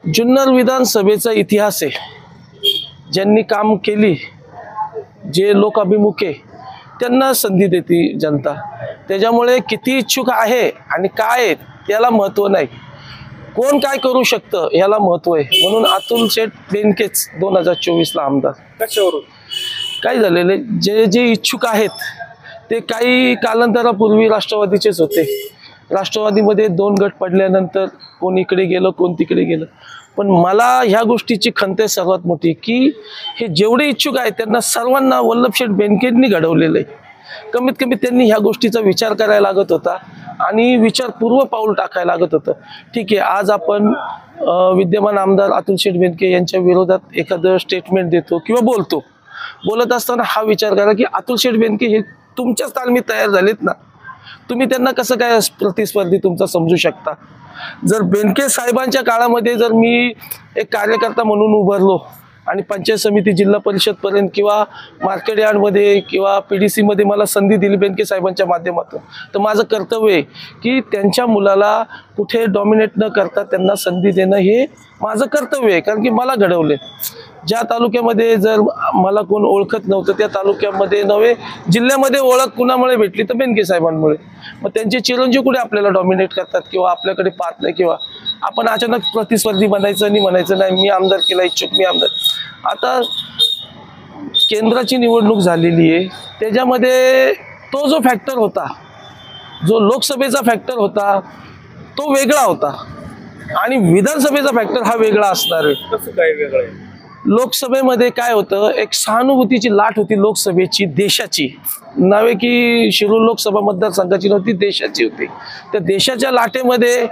जुन्नर विधानसभेचा इतिहास आहे। ज्यांनी काम केली, जे लोकाभिमुख आहे, त्यांना संधी देते जनता। त्याच्यामुळे किती इच्छुक आहे आणि काय आहे त्याला महत्त्व नाही, कोण काय करू शकतं याला महत्त्व आहे। म्हणून अतुल शेठ बेनकेच 2024 ला आमदार। कशावरून काय झालेले, जे जे इच्छुक आहेत ते काही कालांतरापूर्वी राष्ट्रवादीचेच होते। राष्ट्रवादीमध्ये 2 गट पडल्यानंतर कोण इकडे गेलं, कोण तिकडे गेलं। पण मला ह्या गोष्टीची खंत आहे सर्वात मोठी, की हे जेवढे इच्छुक आहेत त्यांना सर्वांना वल्लभशेठ बेनकेंनी घडवलेलं आहे। कमीत कमी त्यांनी ह्या गोष्टीचा विचार करायला लागत होता आणि विचारपूर्व पाऊल टाकायला लागत होतं। ठीक आहे, आज आपण विद्यमान आमदार अतुल शेठ बेनके यांच्या विरोधात एखादं स्टेटमेंट देतो किंवा बोलत असताना हा विचार करा की अतुल शेठ बेनके हे तुमच्याच तालमीत तयार झालेत ना, तुम्ही त्यांना कसं काय प्रतिस्पर्धी तुमचा समजू शकता। जर बेनके साहेबांच्या काळामध्ये जर मी एक कार्यकर्ता म्हणून उभारलो आणि पंचायत समिती जिल्हा परिषद पर्यंत किंवा मार्केट यार्डमध्ये किंवा PDC मध्ये मला संधी दिली बेनके साहेबांच्या माध्यमातून, तर माझं कर्तव्य आहे की त्यांच्या मुलाला कुठे डॉमिनेट न करता त्यांना संधी देणं हे माझं कर्तव्य आहे। कारण की मला घडवले, ज्या तालुक्यामध्ये जर मला कोण ओळखत नव्हतं त्या तालुक्यामध्ये नव्हे जिल्ह्यामध्ये ओळख कुणामुळे भेटली तर बेनके साहेबांमुळे। मग त्यांचे चिरंजीव कुठे आपल्याला डॉमिनेट करतात किंवा आपल्याकडे पाहत नाही, किंवा आपण अचानक प्रतिस्पर्धी म्हणायचं नाही मी आमदार केला इच्छुक, मी आमदार। आता केंद्राची निवडणूक झालेली आहे, त्याच्यामध्ये तो जो फॅक्टर होता, जो लोकसभेचा फॅक्टर होता तो वेगळा होता आणि विधानसभेचा फॅक्टर हा वेगळा असणार आहे। कसं काय वेगळं आहे? लोकसभेमध्ये काय होतं, एक सहानुभूतीची लाट होती लोकसभेची, देशाची नव्हे की शिरूर लोकसभा मतदारसंघाची नव्हती, देशाची होती। त्या देशाच्या लाटेमध्ये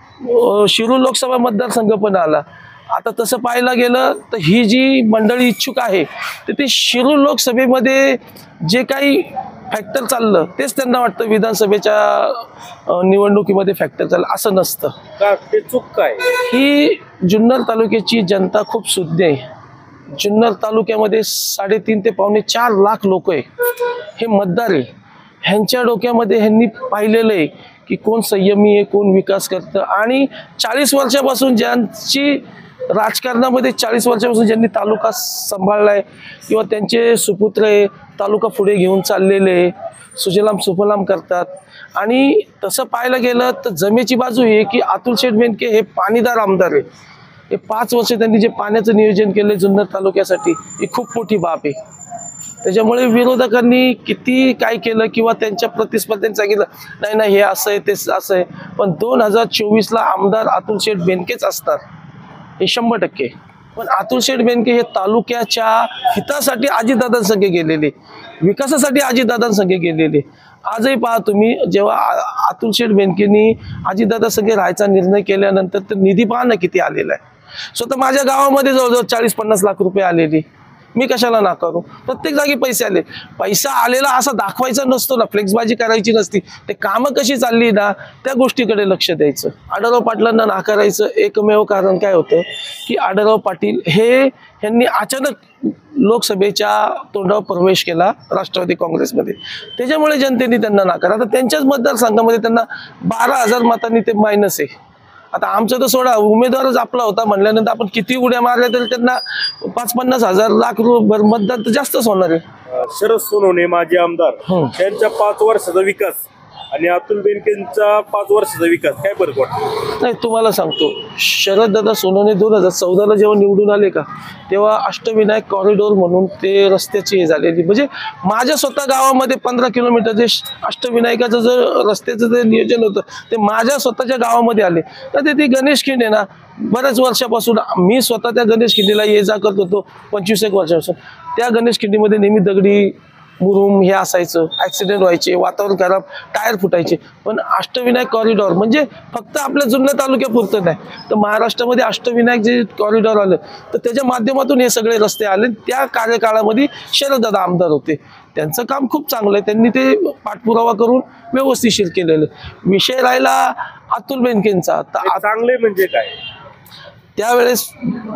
शिरूर लोकसभा मतदारसंघ पण आला। आता तसं पाहायला गेलं तर ही जी मंडळी इच्छुक आहे तर ते शिरूर लोकसभेमध्ये जे काही फॅक्टर चाललं तेच त्यांना वाटतं विधानसभेच्या निवडणुकीमध्ये फॅक्टर चाललं, असं नसतं। का ते चूक काय? ही जुन्नर तालुक्याची जनता खूप सुज्ञ आहे। जुन्नर तालुक्यामध्ये 3.5 ते 4.25 लाख लोक आहे, हे मतदार आहे। ह्यांच्या डोक्यामध्ये ह्यांनी पाहिलेलं आहे की कोण संयमी आहे, कोण विकास करतं। आणि 40 वर्षापासून ज्यांची राजकारणामध्ये 40 वर्षापासून ज्यांनी तालुका सांभाळलाय किंवा त्यांचे सुपुत्र आहे, तालुका पुढे घेऊन चाललेले, सुजलाम सुफलाम करतात। आणि तसं पाहायला गेलं तर जमेची बाजू ही की अतुल शेठ बेनके हे पाणीदार आमदार आहे। हे 5 वर्ष त्यांनी जे पाण्याचं नियोजन केलं जुन्नर तालुक्यासाठी ही खूप मोठी बाब आहे। त्याच्यामुळे विरोधकांनी किती काय केलं किंवा त्यांच्या प्रतिस्पर्ध्यांनी सांगितलं नाही हे असं आहे ते असं आहे, पण 2024 ला आमदार अतुल शेठ बेनकेच असतात हे 100%। पण अतुल शेठ बेनके हे तालुक्याच्या हितासाठी अजितदादांसंगे गेलेले, विकासासाठी अजितदादांसंगे गेलेले। आजही पहा तुम्ही, जेव्हा अतुल शेठ बेनकेंनी अजितदादांसंगे राहायचा निर्णय केल्यानंतर तर निधी पहा ना किती आलेला आहे। स्वतः माझ्या गावामध्ये जवळजवळ 40-50 लाख रुपये आलेली, मी कशाला नाकारू। प्रत्येक जागी पैसे आले, पैसा आलेला असा दाखवायचा नसतो ना, फ्लेक्सबाजी करायची नसती। ते कामं कशी चालली ना त्या गोष्टीकडे लक्ष द्यायचं। आढळराव पाटलांना नाकारायचं एकमेव कारण काय होतं की आढळराव पाटील यांनी अचानक लोकसभेच्या तोंडावर प्रवेश केला राष्ट्रवादी काँग्रेसमध्ये, त्याच्यामुळे जनतेने त्यांना नाकार। आता त्यांच्याच मतदारसंघामध्ये त्यांना 12,000 मतांनी ते मायनस आहे। आता आमचं तर सोडा, उमेदवारच आपला होता म्हणल्यानंतर आपण किती उड्या मारल्या तरी त्यांना 5-50 हजार लाख मतदान तर जास्तच होणार आहे। शरद सोनवणे माजी आमदार, त्यांच्या 5 वर्षाचा विकास आणि अतुल बेनकेंचा 5 वर्षाचा विकास काय फरक वाटतो? नाही, तुम्हाला सांगतो, शरददादा सोनवणे 2014ला जेव्हा निवडून आले का तेव्हा अष्टविनायक कॉरिडॉर म्हणून ते रस्त्याची हे झालेली, म्हणजे माझ्या स्वतः गावामध्ये 15 किलोमीटर जे अष्टविनायकाचं जे रस्त्याचं जे नियोजन होतं ते माझ्या स्वतःच्या गावामध्ये आले। तर ती गणेश खिंड आहे ना, बऱ्याच वर्षापासून मी स्वतः त्या गणेश खिंडीला ये जा करत होतो 25 वर्षापासून। त्या गणेश खिंडीमध्ये नेहमी दगडी मुरुम हे असायचं, ॲक्सिडेंट व्हायचे, वातावरण खराब, टायर फुटायचे। पण अष्टविनायक कॉरिडॉर म्हणजे फक्त आपल्या जुन्नर तालुक्यापुरतं नाही, तर महाराष्ट्रामध्ये अष्टविनायक जे कॉरिडॉर आलं तर त्याच्या माध्यमातून हे सगळे रस्ते आले। त्या कार्यकाळामध्ये शरददादा आमदार होते, त्यांचं काम खूप चांगलं आहे, त्यांनी ते पाठपुरावा करून व्यवस्थितशीर केलेलं। विषय राहिला अतुल बेनकेंचा, तर चांगले म्हणजे काय? त्यावेळेस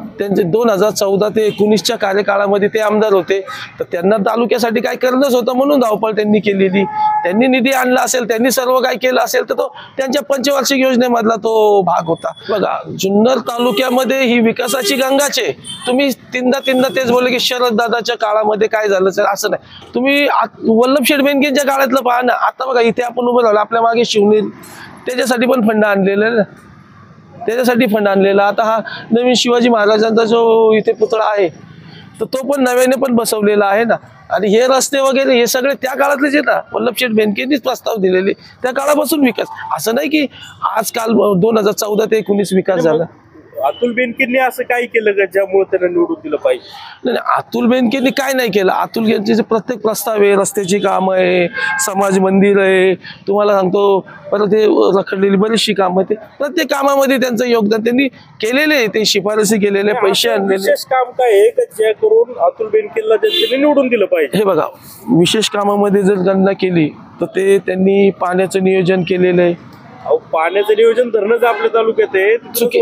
त्यांचे 2014 ते 19च्या कार्यकाळामध्ये ते आमदार होते, तर त्यांना तालुक्यासाठी काय करणंच होतं म्हणून धावपळ त्यांनी केलेली. त्यांनी निधी आणला असेल, त्यांनी सर्व काय केलं असेल तर तो त्यांच्या पंचवार्षिक योजनेमधला तो भाग होता. बघा, जुन्नर तालुक्यामध्ये ही विकासाची गंगाच आहे. तुम्ही तीनदा तेच बोलले की शरद दादाच्या काळामध्ये काय झालं सर, असं नाही. तुम्ही वल्लभशेठ बेनकेंच्या काळातलं पहा ना. आता बघा इथे आपण उभं राहिलो, आपल्या मागे शिवनेर, त्याच्यासाठी पण फंड आणलेला आहे ना, त्याच्यासाठी फंड आणलेला. आता हा नवीन शिवाजी महाराजांचा जो इथे पुतळा आहे तर तो पण नव्याने पण बसवलेला आहे ना. आणि हे रस्ते वगैरे हे सगळे त्या काळातलेच आहेत ना, वल्लभशेठ बेनकेंनीच प्रस्ताव दिलेले, त्या काळापासून विकास. असं नाही की आजकाल 2014 ते 19 विकास झाला. अतुल बेनकेंनी असं काय केलं का ज्यामुळे त्यांना निवडून दिलं पाहिजे? नाही, अतुल बेनकेंनी काय नाही केलं. अतुल बेनकेचे प्रत्येक प्रस्ताव आहे, रस्त्याची कामं आहे, समाज मंदिर आहे, तुम्हाला सांगतो, परत हे रखडलेली बरीचशी कामं, ते प्रत्येक कामामध्ये त्यांचं योगदान त्यांनी केलेले आहे. ते शिफारसी केलेले, पैसे आणलेले. विशेष काम काय आहे का जे करून अतुल बेनकेला जनतेने निवडून दिलं पाहिजे? हे बघा, विशेष कामामध्ये जर गणना केली तर ते त्यांनी पाण्याचं नियोजन केलेलं आहे. पाण्याचं नियोजन धरणच आपल्या तालुक्यात आहे.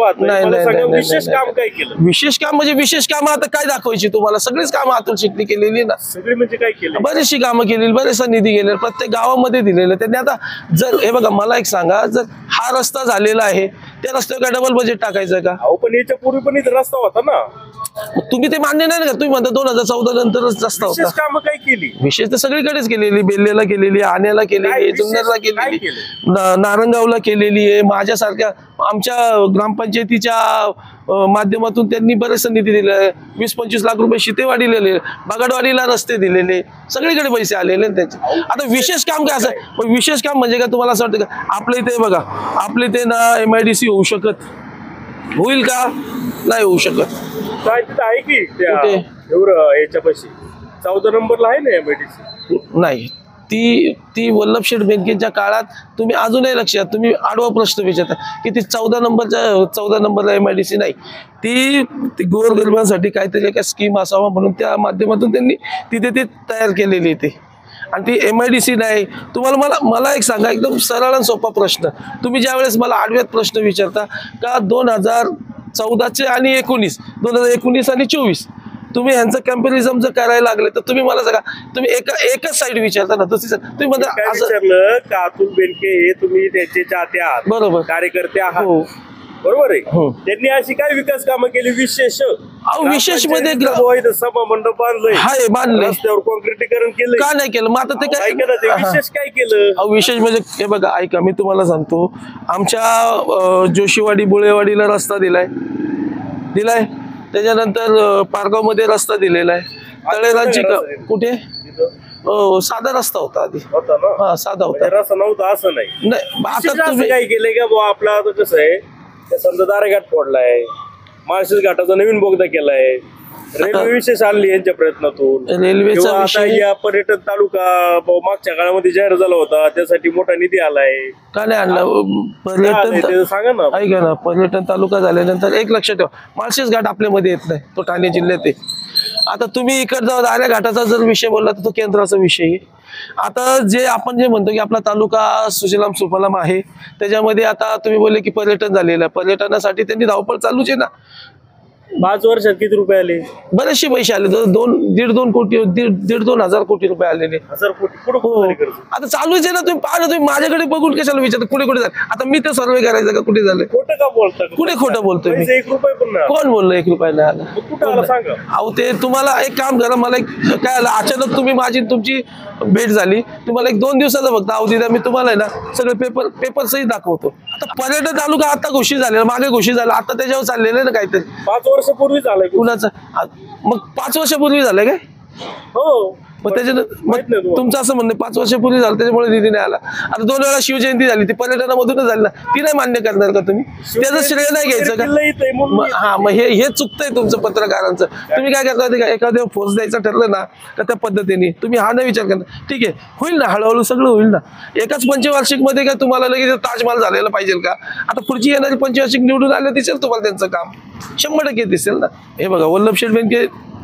विशेष काम काय केलं? विशेष काम म्हणजे विशेष कामं आता काय दाखवायची तुम्हाला? सगळीच कामं अतुल शेट्टी केलेली ना. सगळी म्हणजे काय केलं? बरीचशी कामं केलेली, बरेचसा निधी गेलेला, प्रत्येक गावामध्ये दिलेलं त्यांनी. आता जर हे बघा, मला एक सांगा, जर हा रस्ता झालेला आहे त्या रस्त्यावर काय डबल बजेट टाकायचं का? पण याच्या पूर्वी पण इथे रस्ता होता ना. तुम्ही ते मान्य नाही ना, तुम्ही म्हणता 2014 नंतरच रस्ता होता. विशेष कामं काय केली? विशेष तर सगळीकडेच केलेली, बेल्लेला केलेली, आण्याला केलेली, जुन्नरला केलेली, नारंगावला केलेली आहे. माझ्यासारख्या आमच्या ग्रामपंचायतीच्या माध्यमातून त्यांनी बरेचसा निधी दिलाय. 20-25 लाख रुपये शितेवाडीले, बागडवाडीला रस्ते दिलेले, सगळीकडे पैसे आलेले त्यांचे. आता विशेष काम काय असं? विशेष काम म्हणजे का तुम्हाला असं वाटतं का आपल्या इथे बघा, आपल्या इथे ना MIDC होऊ शकत, होईल का? नाही होऊ शकत. काय तिथं आहे की एवढं याच्या पैसे 14 नंबरला आहे ना MIDC? नाही, ती वल्लभशेठ बेनकेंच्या काळात. तुम्ही अजूनही लक्षात, तुम्ही आडवा प्रश्न विचारता की ती 14 नंबरला MIDC नाही. ती गोरगरिबांसाठी काहीतरी एका स्कीम असावा म्हणून त्या माध्यमातून त्यांनी तिथे ते तयार केलेली ते. आणि ती MIDC नाही. तुम्हाला मला एक सांगा, एकदम सरळ आणि सोपा प्रश्न. तुम्ही ज्यावेळेस मला आडव्यात प्रश्न विचारता का 2014चे आणि 2019 आणि 24 तुम्ही ह्यांचं कम्पॅरिझन जर करायला लागले तर तुम्ही मला सांगा, तुम्ही एकच साईड विचारता ना, दुसरी साईड तुम्ही म्हणता विचारलं का अतुल बेनके हे तुम्ही त्याचे चाहते आहात, बरोबर, कार्यकर्ते आहात, बरोबर आहे. त्यांनी अशी काय विकास कामं केली विशेष? विशेष मध्ये सभा मंडप बांधलंय, रस्त्यावर कॉन्क्रिटीकरण केलं, का नाही केलं? मग आता ते काय विशेष काय केलं? विशेष म्हणजे हे बघा, ऐका, मी तुम्हाला सांगतो, आमच्या जोशीवाडी बुळेवाडीला रस्ता दिलाय, त्याच्यानंतर पारगाव मध्ये रस्ता दिलेला आहे. तळेरांची कुठे साधा रस्ता होता आधी, हा साधा होता, रस्ता नव्हता असं नाही. आता तुम्ही काय केलंय का बुवा? आपला आता कसं आहे, समजा दारेघाट फोडलाय, माळशेज घाटाचा नवीन बोगदा केलाय, रेल्वे विशेष आणली यांच्या प्रयत्नातून. रेल्वेचा आता या पर्यटन तालुका मागच्या काळामध्ये जाहीर झाला होता, त्यासाठी मोठा निधी आलाय, का नाही आणला? पर्यटन सांगा ना. ऐका ना, पर्यटन तालुका झाल्यानंतर एक लक्षात ठेवा, माळशेज घाट आपल्यामध्ये येत नाही, तो ठाणे जिल्ह्यात आहे. आता तुम्ही इकडचा दाऱ्या घाटाचा जर विषय बोलला तर तो केंद्राचा विषय आहे. आता जे म्हणतो की आपला तालुका सुजलाम सुफलाम आहे, त्याच्यामध्ये आता तुम्ही बोलले की पर्यटन झालेलं आहे, पर्यटनासाठी त्यांनी धावपळ चालूच आहे ना. 5 वर्षात किती रुपये आले? बरेचसे पैसे आले, 2.5 कोटी, 1.5-2 हजार कोटी रुपये आलेले. आता चालूच आहे ना. तुम्ही पाहा ना, तुम्ही माझ्याकडे बघून कशाला विचारता कुठे झालं? आता मी तर सर्वे करायचं का कुठे झालं? खोटं का बोलता? कुठे खोटं बोलतोय मी? 1 रुपये पण नाही. कोण बोललो 1 रुपया नाही आला? कुठं आला सांगा. अहो, ते तुम्हाला एक काम करा, मला काय आलं अचानक, तुम्ही माझी तुमची भेट झाली, तुम्हाला 1-2 दिवसाचा फक्त अवधी द्या, मी तुम्हाला आहे ना सगळे पेपर सही दाखवतो. आता पर्यटन तालुका आता घोषित झालेला, मागे घोषित झाला, आता त्याच्यावर चाललेलं आहे ना काहीतरी. 5 वर्षापूर्वी झालंय. कुणाचं? मग 5 वर्षापूर्वी झालंय काय? हो. मग त्याच्यानं तुमचं असं म्हणणं 5 वर्षापूर्वी झालं त्याच्यामुळे निधी नाही आला. आता 2 वेळा शिवजयंती झाली, ती पर्यटनामधूनच झाली ना, ती नाही मान्य करणार का तुम्ही? त्याचं श्रेय नाही घ्यायचं का? हा, मग हे चुकतंय तुमचं पत्रकारांचं. तुम्ही काय करता का, एखाद्या फोर्स द्यायचं ठरलं ना का त्या पद्धतीने तुम्ही हा नाही विचार करणार, ठीक आहे होईल ना, हळूहळू सगळं होईल ना. एकाच पंचवार्षिक मध्ये काय तुम्हाला लगेच ताजमहल झालेला पाहिजे का? आता पुढची येणारी पंचवार्षिक निवडून आले दिसेल तुम्हाला त्यांचं काम, 100% दिसेल ना. हे बघा, वल्लभशेठ बेनके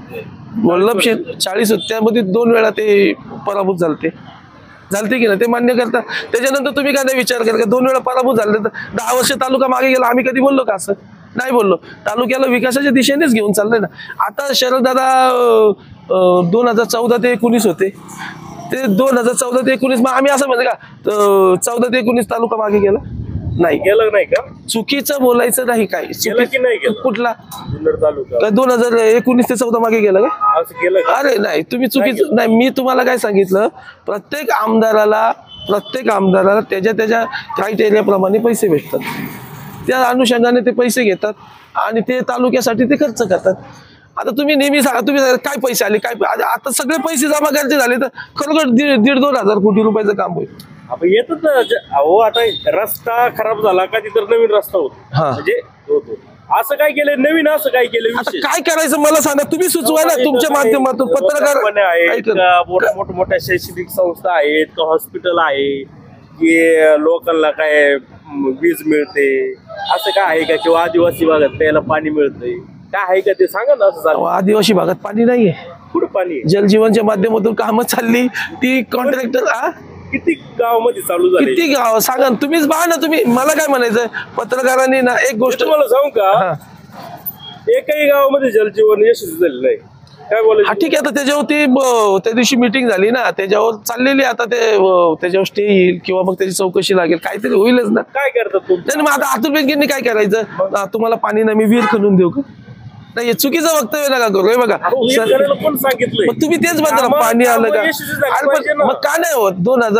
40 त्यामध्ये 2 वेळा ते पराभूत झालते की ना, ते मान्य करता. त्याच्यानंतर तुम्ही काय नाही विचार करा, 2 वेळा पराभूत झाले तर 10 वर्ष तालुका मागे गेला, आम्ही कधी बोललो का असं? नाही बोललो. तालुक्याला विकासाच्या दिशेनेच घेऊन चाललंय ना. आता शरददादा 2014 ते 19 होते, ते 2014 ते 19 मग आम्ही असं म्हणतो का 14 ते 19 तालुका मागे गेला नाही? गेलं नाही का? चुकीचं बोलायचं नाही. काय गेलं की नाही गेलं? कुठला जुन्नर तालुका 2019 ते 14 मागे गेला का? असं गेलं का? अरे नाही, तुम्ही चुकीचं नाही. मी तुम्हाला काय सांगितलं, प्रत्येक आमदाराला त्याच्या क्रायटेरियाप्रमाणे पैसे भेटतात. त्या अनुषंगाने ते पैसे घेतात आणि ते तालुक्यासाठी ते खर्च करतात. आता तुम्ही नेहमी सांगा, तुम्ही काय पैसे आले, काय आता सगळे पैसे जमा करायचे झाले तर खरोखर 1,500-2,000 कोटी रुपयाचं काम होईल. आपण येतच ना. अहो आता रस्ता खराब झाला का तिथं नवीन रस्ता होतो, हा. म्हणजे होतो. असं काय केलं नवीन, असं काय केलं आता विशेष? काय करायचं मला सांगा, तुम्ही सुचवा ना तुमच्या माध्यमातून. पत्रकार आहेत का, मोठमोठ्या शैक्षणिक संस्था आहेत का, हॉस्पिटल आहे की लोकांना काय वीज मिळते, असं काय आहे का? किंवा आदिवासी भागात प्यायला पाणी मिळतंय, काय आहे का ते सांगा ना. असं झालं आदिवासी भागात पाणी नाहीये. कुठं पाणी आहे? जलजीवनच्या माध्यमातून कामं चालली ती कॉन्ट्रॅक्टर. किती गावामध्ये चालू झाली? किती गाव सांगा, तुम्हीच बघा ना. तुम्ही मला काय म्हणायचं, पत्रकारांनी ना एक गोष्ट तुम्हाला सांगू का, एकही गावामध्ये जलजीवन यशस्वी झालेलं नाही. काय बोलायचं? हा ठीक आहे. आता त्याच्यावरती त्या दिवशी मीटिंग झाली ना, त्याच्यावर चाललेली. आता ते त्याच्यावर स्टे येईल किंवा मग त्याची चौकशी लागेल, काहीतरी होईलच ना. काय करतात तुम्ही? नाही, मग आता अतुल बेनकेंनी काय करायचं, तुम्हाला पाणी नाही मी विहीर खणून देऊ का? नाही, चुकीचं वक्तव्य नका करू. हे बघा, कोण सांगितलंय? मग तुम्ही तेच म्हणता पाणी आलं का? मग का नाही होत?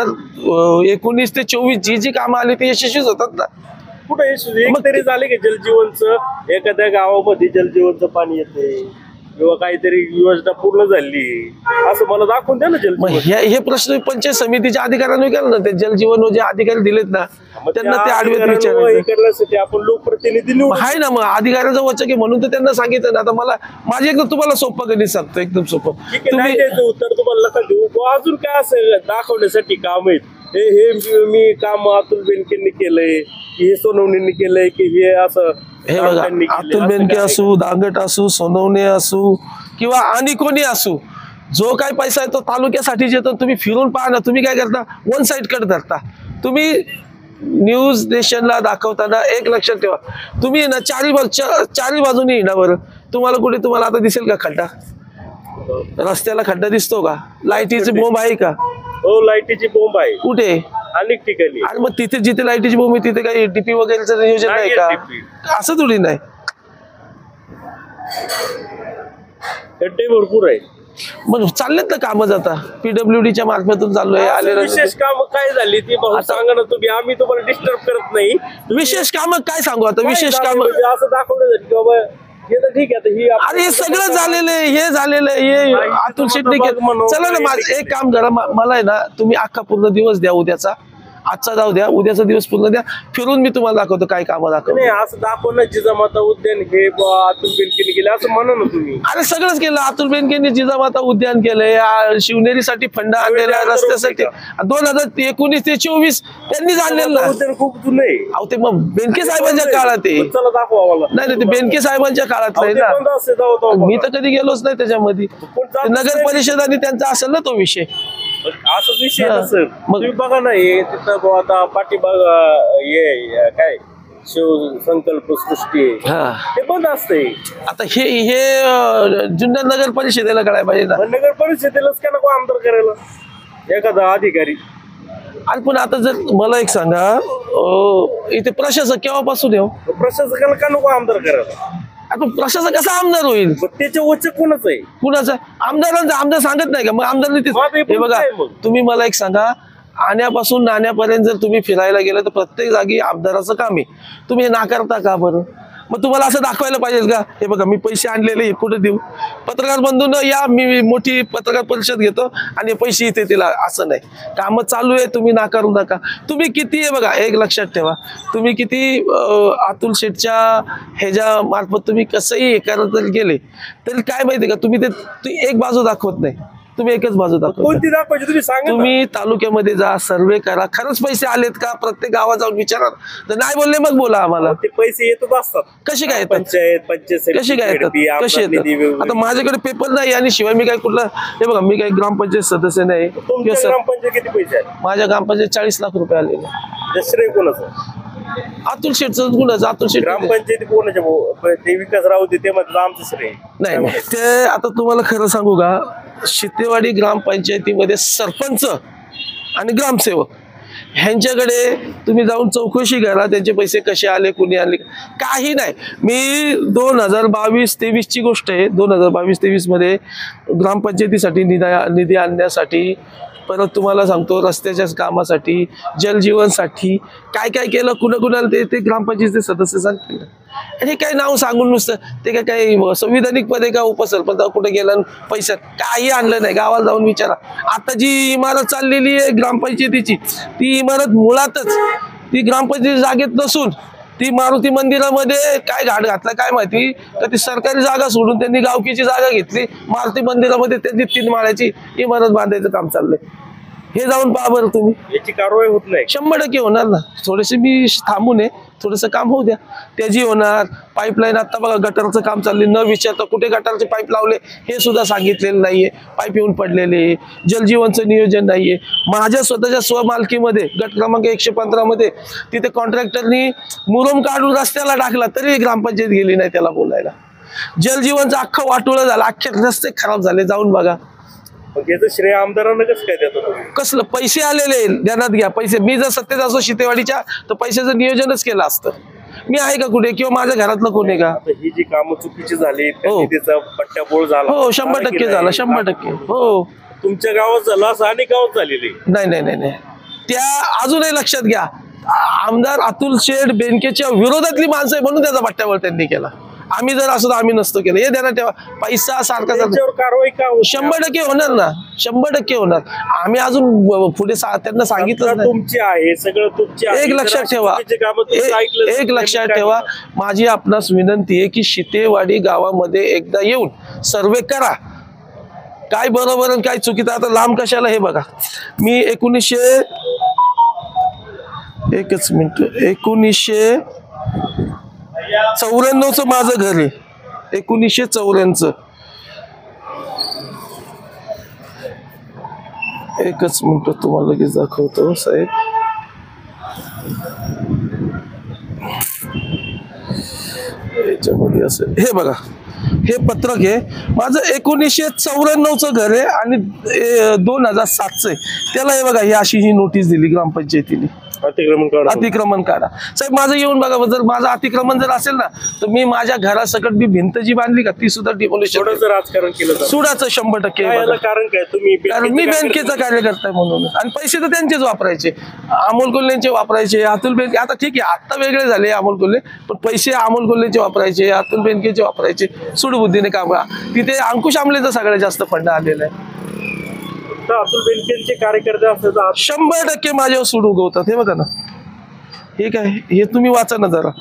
2019 ते 24 जी कामं आली ती यशस्वीच होतात ना. कुठे एक तरी झाले की जलजीवनचं, एखाद्या गावामध्ये जलजीवनचं पाणी येते किंवा काहीतरी योजना पूर्ण झाली असं मला दाखवून द्या ना. मग हे प्रश्न पंचायत समितीच्या अधिकाऱ्यांनी केलं ना. ते जलजीवन जे अधिकारी दिलेत ना, त्यांना ते आडवेत विचारायचं करण्यासाठी आपण लोकप्रतिनिधी निवडू. आहे ना. मग अधिकाऱ्याचं वचक आहे म्हणून तर त्यांना सांगितलं ना. आता मला माझी एकदम तुम्हाला सोपं गणित सांगतो, एकदम सोपं. तुम्ही उत्तर तुम्हाला नका देऊ. अजून काय असं दाखवण्यासाठी काम आहेत? हे मी काम अतुल बेनकेंनी केलंय, की हे सोनवणेंनी केलंय, की हे असं. हे बघा, अतुल बेनके असू, दांगट असू, सोनवणे असू किंवा आणि कोणी असू, जो काय पैसा आहे तो तालुक्यासाठी येतो. तुम्ही फिरून पहा ना. तुम्ही काय करता, वन साइड कट धरता. तुम्ही न्यूज नेशनला दाखवताना एक लक्षात ठेवा, तुम्ही ना चारी बाजूनी ना बरं, तुम्हाला आता दिसेल का खड्डा? रस्त्याला खड्डा दिसतो का? लाईटीची बोंब आहे का? हो, लाईटीची बोंब आहे कुठे? अनेक ठिकाणी. आणि मग तिथे जिथे लाईटीची बोंब आहे तिथे काही डीपी वगैरेचं नियोजन नाही का? असं थोडी नाही. खड्डे भरपूर आहे. मग चाललेत ना कामं, जाता पीडब्ल्यूडीच्या मार्फतून चालू आहे. आले विशेष काम काय झाली ती सांगा ना तुम्ही. आम्ही तुम्हाला डिस्टर्ब करत नाही. विशेष काम काय सांगू आता? विशेष काम असं दाखवण्यासाठी की बाबा हे तर ठीक आहे. ही अरे हे सगळं झालेलं आहे, हे झालेलं आहे. हे अतुल शेट्टी चला ना. माझं एक काम करा, मला आहे ना, तुम्ही अख्खा पूर्ण दिवस द्या उद्याचा. आजचा जाऊ द्या, उद्याचा दिवस पूर्ण द्या, फिरून मी तुम्हाला दाखवतो काय कामं दाखवतो. नाही असं दाखवणं जिजामाता उद्यान हे अतुल बेनकेंनी केलं असं म्हणा ना तुम्ही. अरे सगळंच केलं. अतुल बेनकेंनी जिजामाता उद्यान केलंय, शिवनेरीसाठी फंड आणलेला, रस्त्यासाठी 2019 ते 24 त्यांनीच आणलेलं उद्यान खूप जुनं आहे. अहो ते मग बेनके साहेबांच्या काळात आहे. चला दाखवा मला. नाही ते बेनके साहेबांच्या काळात आहे ना. मी तर कधी गेलोच नाही त्याच्यामध्ये. नगर परिषद आणि त्यांचा असेल ना तो विषय. असंच विषय नसेल. तुम्ही बघा ना, हे तिथं आता पाठीबाग हे काय शिवसंकल्प सृष्टी ते बंद असते. आता हे जुन्नर नगर परिषदेला कळायला पाहिजे ना. नगर परिषदेलाच का नको आमदार करायला एखादा अधिकारी? आणि पण आता जर मला एक सांगा, इथे प्रशासक केव्हापासून येऊ? प्रशासकाला का नको आमदार करायला? आता प्रशासक कसा आमदार होईल? त्याच्या वचक कोणाचं आहे? कुणाचं? आमदार सांगत नाही का? मग आमदारांनी हे बघा, तुम्ही मला एक सांगा, आण्यापासून नाण्यापर्यंत जर तुम्ही फिरायला गेलं तर प्रत्येक जागी आमदाराचं काम आहे. तुम्ही हे नाकारता का बरं? मग तुम्हाला असं दाखवायला पाहिजे का, हे बघा मी पैसे आणलेले कुठे देऊ? पत्रकार बंधूंनो या, मी मोठी पत्रकार परिषद घेतो आणि पैसे इथे तिला, असं नाही. कामं चालू आहे, तुम्ही नाकारू नका. तुम्ही किती आहे बघा, एक लक्षात ठेवा, तुम्ही किती अतुल शेठच्या ह्याच्या मार्फत तुम्ही कसंही हे करत गेले तरी काय माहिती का, तुम्ही ते एक बाजू दाखवत नाही, तुम्ही एकच बाजू दाखवता. कोणती दाखवायची तुम्ही सांगा. तुम्ही तालुक्यामध्ये जा, सर्वे करा, खरंच पैसे आलेत का प्रत्येक गावात जाऊन विचारा. तर नाही बोलले मग बोला आम्हाला. ते पैसे येतच असतात. कसे काय येतात? पंचायत कसे काय येतात? कसे येतात? आता माझ्याकडे पेपर नाही आणि शिवाय मी काय कुठला, हे बघा मी काही ग्रामपंचायत सदस्य नाही. ग्रामपंचायत किती पैसे आहेत? माझ्या ग्रामपंचायत 40 लाख रुपये आलेले. श्रेय कोणाचं? अतुल शेठचं गुन्हाचं अतुल शेठ ग्रामपंचायती कोणाच्या भाऊ? ते विकास राहू दे ते म्हटलं आमचं श्रेय. नाही नाही ते आता तुम्हाला खरं सांगू का, शितेवाडी ग्रामपंचायतीमध्ये सरपंच आणि ग्रामसेवक ह्यांच्याकडे तुम्ही जाऊन चौकशी करा, त्यांचे पैसे कसे आले, कुणी आले, काही नाही. मी 2022-23 ची गोष्ट आहे, 2022-23 मध्ये ग्रामपंचायतीसाठी निधी आणण्यासाठी, परत तुम्हाला सांगतो रस्त्याच्या कामासाठी, जलजीवनसाठी काय काय केलं, कुणाकुणाला ते ग्रामपंचायतीचे सदस्य सांगतील. आणि हे काही नाव सांगून नुसतं ते काय काही संविधानिक पद आहे का उपसरपंच कुठे गेलं पैशात काही आणलं नाही. गावाला जाऊन विचारा. आता जी इमारत चाललेली आहे ग्रामपंचायतीची, ती इमारत मुळातच ती ग्रामपंचायती जागेत नसून ती मारुती मंदिरामध्ये काय घाट घातला काय माहिती, का ती सरकारी जागा सोडून त्यांनी गावकीची जागा घेतली. मारुती मंदिरामध्ये त्यांनी 3 माळ्याची इमारत बांधायचं काम चाललंय. हे जाऊन पहा बरं तुम्ही. याची कारवाई होत नाही. 100% होणार ना. थोडेसे मी थांबून आहे, थोडंसं काम होऊ द्या, त्याची होणार. पाईपलाईन आता बघा गटारचं काम चालले, न विचारता कुठे गटारचे पाईप लावले हे सुद्धा सांगितलेलं नाहीये. पाईप येऊन पडलेले, जलजीवनचं नियोजन नाहीये. माझ्या स्वतःच्या स्वमालकीमध्ये गट क्रमांक 115 मध्ये तिथे कॉन्ट्रॅक्टरनी मुरुम काढून रस्त्याला टाकला तरी ग्रामपंचायत गेली नाही त्याला बोलायला. जलजीवनचं अख्खं वाटोळं झालं, अख्खे रस्ते खराब झाले, जाऊन बघा. याचं श्रेय आमदारांना कसं काय देतो? कसलं पैसे आलेले ध्यानात घ्या. पैसे मी जर सत्तेत असो शितेवाडीच्या तर पैशाचं नियोजनच केलं असतं. मी आहे का कुठे किंवा माझ्या घरातलं कोण आहे का? ही जी कामं चुकीची झाली त्याचा पट्ट्याबोळ झाला. हो 100% झाला, 100%. हो तुमच्या गावात झालं असं अनेक गावात झालेली नाही नाही नाही नाही. त्या अजूनही लक्षात घ्या, आमदार अतुल शेठ बेनकेच्या विरोधातली माणसं आहे म्हणून त्याचा पट्ट्याबोळ त्यांनी केला. आम्ही जर असं आम्ही नसतो केलं. हे ध्यानात ठेवा. पैसा सारखा कारवाई का 100% होणार ना, 100% होणार. आम्ही अजून पुढे त्यांना सांगितलं तुमची आहे सगळं तुमची. एक लक्षात ठेवा, एक लक्षात ठेवा, माझी आपणास विनंती आहे की शितेवाडी गावामध्ये एकदा येऊन सर्वे करा. काय बरोबर आणि काय चुकीचं. आता लांब कशाला हे बघा. मी 1994चं माझं घर आहे. 1994. एकच मिनिट तुम्हाला लगेच दाखवतो साहेब. याच्यामध्ये असेल हे बघा, हे पत्रक आहे माझं. 1994चं घर आहे आणि 2007चं आहे. त्याला हे बघा, ही अशी ही नोटीस दिली ग्रामपंचायतीने, अतिक्रमण काढा. साहेब माझं येऊन बघा, जर माझं अतिक्रमण जर असेल ना तर मी माझ्या घरासकट मी भिंत जी बांधली का ती सुद्धा डिमोलिशन राजकारण केलं सुडाचं 100%. कारण काय तुम्ही? कारण मी बँकेचा कार्यकर्ता आहे म्हणून. आणि पैसे तर त्यांचेच वापरायचे, अमोल कोल्हेंचे वापरायचे, अतुल बेनके. आता ठीक आहे आता वेगळे झाले अमोल कोल्हे, पण पैसे अमोल कोल्हेंचे वापरायचे, अतुल बेनकेचे वापरायचे. सुडबुद्धीने काम. तिथे अंकुश आमलेचा सगळ्यात जास्त फंड आलेला आहे. अतुल बेनकेंचे कार्यकर्ते असतात 100% माझ्यावर सूड उगवतात. हे बघा ना, हे काय, हे तुम्ही वाचा ना जरा.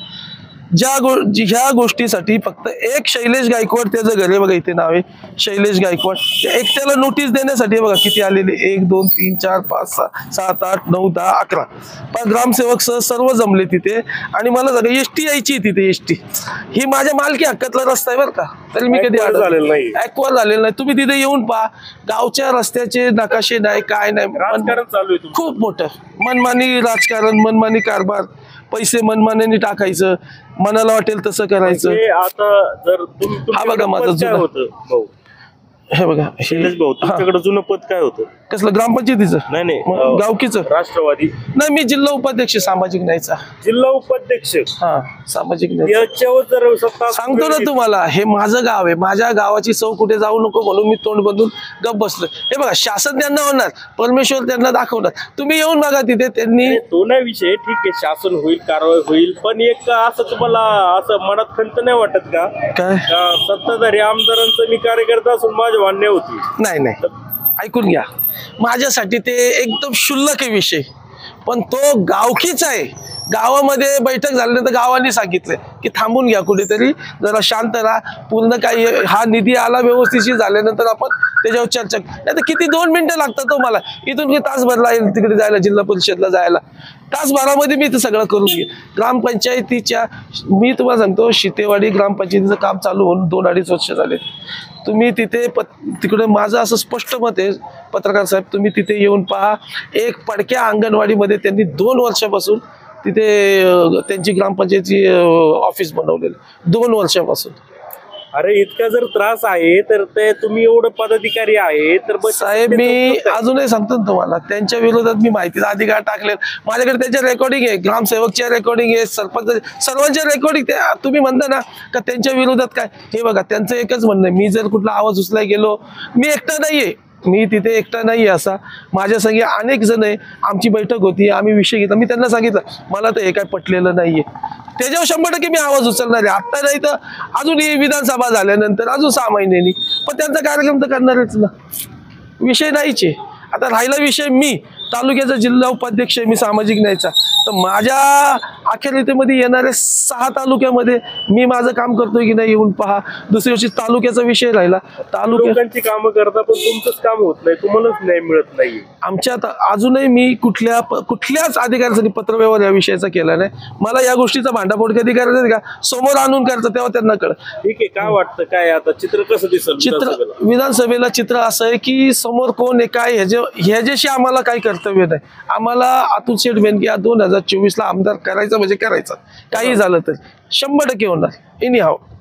ह्या गोष्टीसाठी फक्त एक शैलेश गायकवाड, त्याचं घर आहे बघा, इथे नाव आहे शैलेश गायकवाड. एकट्याला नोटीस देण्यासाठी बघा किती आलेले, 1 2 3 4 5 6 7 8 9 10 11 ग्रामसेवक सह सर्व जमले तिथे. आणि मला सांगा एसटी यायची तिथे. एसटी ही माझ्या मालकी हक्कातला रस्ता आहे बरं का, तरी मी कधी झालेलं नाही, ऍक्वायर झालेलं नाही. तुम्ही तिथे येऊन पहा, गावच्या रस्त्याचे नकाशे नाही, काय नाही. राजकारण चालू आहे खूप मोठं मनमानी राजकारण, मनमानी कारभार, पैसे मनमानीने टाकायचं, मनाला वाटेल तसं करायचं. आता जर हा बघा माझं जुनं होतं, हे बघा शैलेश भाऊ तुमच्याकडे जुनं पद काय होतं? कसलं ग्रामपंचायतीचं? नाही गावकीचं. राष्ट्रवादी. नाही मी जिल्हा उपाध्यक्ष सामाजिक न्यायचा. जिल्हा उपाध्यक्ष? हा सामाजिक न्याय. याच्यावर जर सांगतो ना तुम्हाला, हे माझं गाव आहे, माझ्या गावाची चव कुठे जाऊ नको म्हणून मी तोंड बंदून गप बसलो. हे बघा शासन त्यांना होणार, परमेश्वर त्यांना दाखवणार. तुम्ही येऊन बघा तिथे. त्यांनी तो नाही विषय, ठीक आहे शासन होईल, कारवाई होईल, पण एक असं तुम्हाला असं मनात खंत नाही वाटत का काय सत्ताधारी आमदारांचं मी कार्यकर्ता असून माझी मान्य होती? नाही नाही, ऐकून घ्या. माझ्यासाठी ते एकदम क्षुल्लक आहे विषय, पण तो गावकीच आहे. गावामध्ये बैठक झाल्यानंतर गावाने सांगितलं की थांबून घ्या कुठेतरी, जरा शांत राहा. पूर्ण काही हा निधी आला व्यवस्थित झाल्यानंतर आपण त्याच्यावर चर्चा. नाही तर किती 2 मिनिटं लागतात तुम्हाला इथून तासभर लागेल तिकडे जायला, जिल्हा परिषदला जायला. तासभरामध्ये मी ते सगळं करून घे. ग्रामपंचायतीच्या मी तुम्हाला सांगतो, शितेवाडी ग्रामपंचायतीचं काम चालू होऊन 2-2.5 वर्ष झाले. तुम्ही तिथे तिकडे माझं असं स्पष्ट मत आहे पत्रकार साहेब, तुम्ही तिथे येऊन पहा. एक पडक्या अंगणवाडीमध्ये त्यांनी 2 वर्षापासून तिथे त्यांची ग्रामपंचायतची ऑफिस बनवलेलं 2 वर्षापासून. अरे इतका जर त्रास आहे तर ते तुम्ही एवढं पदाधिकारी आहे तर साहेब मी अजूनही सांगतो ना तुम्हाला, त्यांच्या विरोधात मी माहितीचा अधिकार टाकले. माझ्याकडे त्यांच्या रेकॉर्डिंग आहे, ग्रामसेवकच्या रेकॉर्डिंग आहे, सरपंच सर्वांच्या रेकॉर्डिंग. तुम्ही म्हणता ना का त्यांच्या विरोधात काय, हे बघा त्यांचं एकच म्हणणं आहे, मी जर कुठला आवाज उचलाय गेलो, मी एकटा नाहीये, मी तिथे एकटा नाहीये. असा माझ्या संगे अनेक जण आहे. आमची बैठक होती, आम्ही विषय घेतला, मी त्यांना सांगितलं मला तर हे काय पटलेलं नाहीये, त्याच्यावर 100% मी आवाज उचलणार आहे. आता नाही तर अजून ही विधानसभा झाल्यानंतर अजून 6 महिन्यांनी, पण त्यांचा कार्यक्रम तर करणारच ना, विषय नाहीच आहे. आता राहिला विषय, मी तालुक्याचा जिल्हा उपाध्यक्ष आहे, मी सामाजिक न्यायचा, तर माझ्या अखेरीतेमध्ये येणाऱ्या 6 तालुक्यामध्ये मी माझं काम करतोय की नाही येऊन पहा. दुसरी गोष्ट तालुक्याचा विषय राहिला, लोकांची कामं करता पण तुमचंच काम होत नाही, तुम्हालाच न्याय मिळत नाही. आमच्यात अजूनही मी कुठल्याच अधिकाऱ्यासाठी पत्रव्यवहार या विषयाचा केला नाही. मला या गोष्टीचा भांडाफोड कधी करायचं का समोर आणून करायचं तेव्हा त्यांना कळत. ठीक आहे, काय वाटतं काय आता चित्र कसं दिसेल विधानसभेला चित्र असं आहे की समोर कोण आहे काय ह्याच्याशी आम्हाला काही कर्तव्य नाही. आम्हाला अतुल शेठ बेनके 2024ला आमदार करायचं म्हणजे करायचं, काही झालं तर 100% होणार एनी हाव.